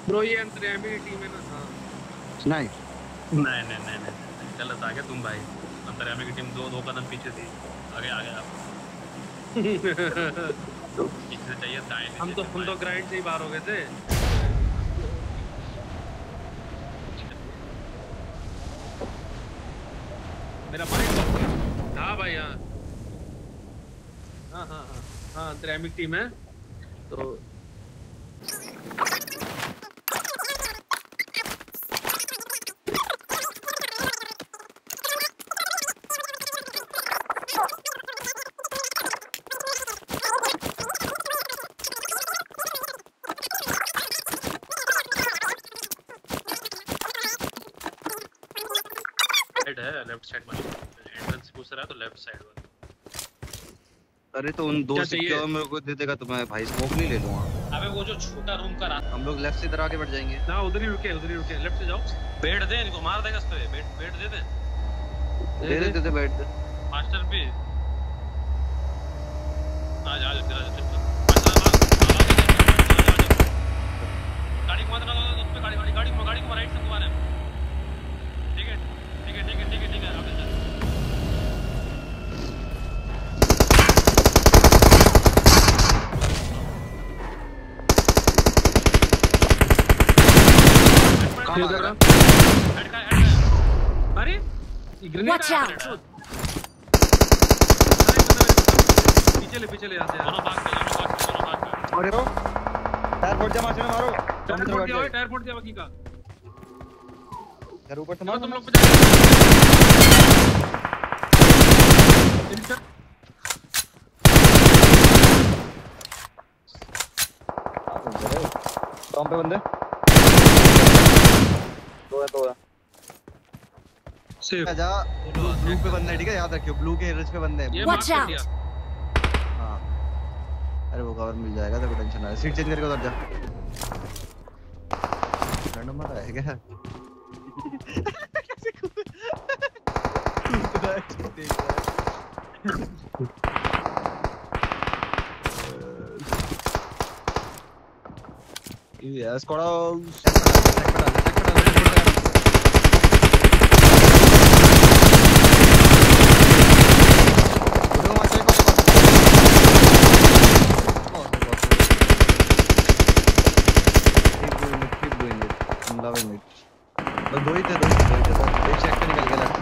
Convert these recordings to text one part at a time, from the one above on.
Bro ये अंतर्यामी team है ना। हां नहीं नहीं गलत आ गया तुम भाई। अंतर्यामी की टीम दो कदम पीछे थी। आगे आ गया आप। पीछे से चाहिए दाएं। हम तो ग्राइंड से ही बाहर हो गए थे। मेरा माइंड। हाँ भाई हाँ हाँ हाँ हाँ हाँ अंतर्यामी टीम है तो लेफ्ट साइड में एंट्रेंस पूछ रहा है तो लेफ्ट साइड वाला। अरे तो उन दो सिक्के और मेरे को दे देगा तो मैं भाई स्मोक नहीं ले लूंगा। अबे वो जो छोटा रूम का रास्ता। हम लोग लेफ्ट से इधर आगे बढ़ जाएंगे ना। उधर ही रुके लेफ्ट से जाओ। बेड दे इनको मार देगा इस पे। बेड दे दे बेड दे मास्टर भी आ जा तेरा गाड़ी को मारना उस पे गाड़ी को राइट से घुमाना है। ठीक है आगे चल। अरे ग्रेनेड पीछे ले आते हैं। दोनों भाग गए। अरे रो टायर फोड़ दिया मार मारो। टायर फोड़ दिया बाकी का। घर ऊपर से मारो तुम लोग टॉम पे बंदे दो है सेफ जा। ब्लू पे बंदे ठीक है याद रखियो। ब्लू के हिल्स पे बंदे हैं। Watch out. हां अरे वो कवर मिल जाएगा तेरे को टेंशन ना है। सीट चेंज करके उधर जा। रैंडम मारा है क्या? ये स्क्वाड दो ही थे एक चेक पे निकल गया।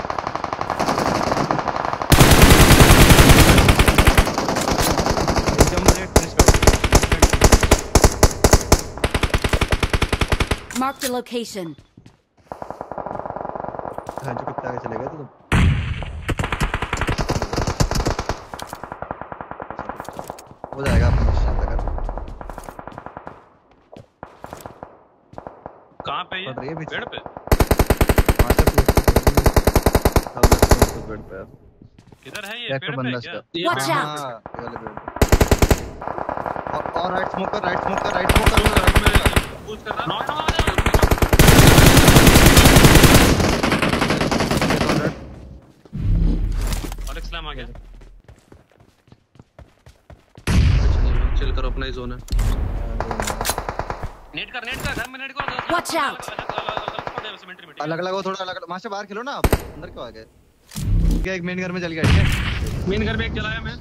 Mark the location. हाँ जो कुत्ता आगे चले गए तो हो जाएगा अपना शांत कर। कहाँ पे ये? बेड पे? बेड पे किधर है ये? पेड़ पे क्या? Watch out! और राइट स्मोक कर राइट में पुश कर रहा। नॉक अलेक्स लैम आ गया। चल करो अपना ही जोन है। नेट कर घर में नेट कर। Watch out! अलग हो थोड़ा अलग। वहां से बाहर खेलो ना आप। अंदर क्यों आ गए? क्या एक मेन घर में चल गया? ठीक है मेन घर में एक चलाया मैं।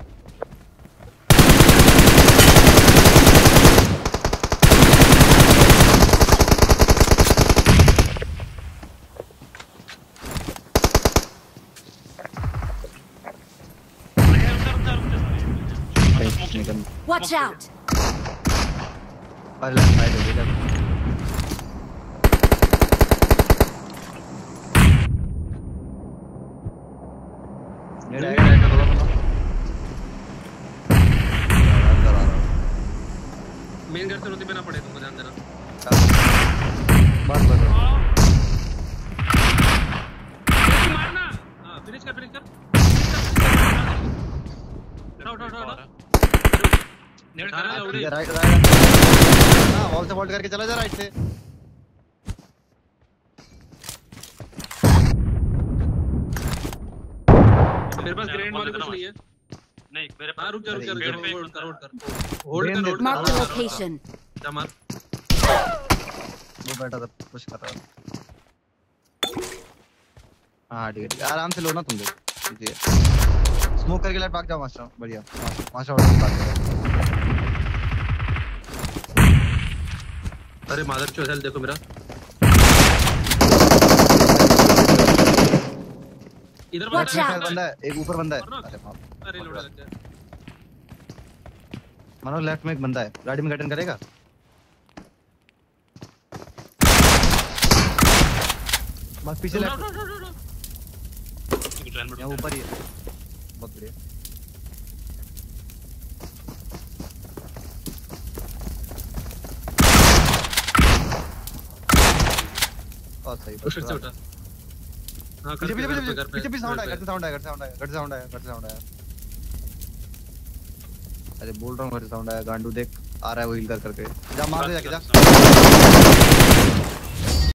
Watch out! और लेफ्ट साइड है इधर। मेन घर से रोटी पे ना पड़े तुमको ध्यान देना। बस मारना। हां फिनिश कर उठ नेट कर राइट हां वॉल से वॉल्ट करके चला जा राइट से। मेरे पास ग्रेनेड वाले कुछ नहीं है। नहीं मेरे पास। रुक जा होल्ड कर Mark the location. जा मार। वो बैठा था पुश कर रहा था। हाँ ठीक है आराम से लो ना तुम लोग। जी स्मोक करके लाइट भाग जाओ मास्टर बढ़िया मास्टर और भाग जाओ। अरे मादर चोद हेल्थ देखो मेरा। इधर Watch out. बंदा है एक ऊपर बंदा है। अरे बाप अरे लोड़ा लग गया। मानो लेफ्ट में एक बंदा है गाड़ी में गटन करेगा। बस पीछे लेफ्ट यहाँ ऊपर ही है। बहुत बढ़िया बहुत सही फिर से उठा। हाँ पीछे पीछे साउंड आया घर से साउंड आया। अरे बोल रहा हूँ घर से साउंड आया गांडू देख आ रहा है वो हील करके जा मार दे जाके जा।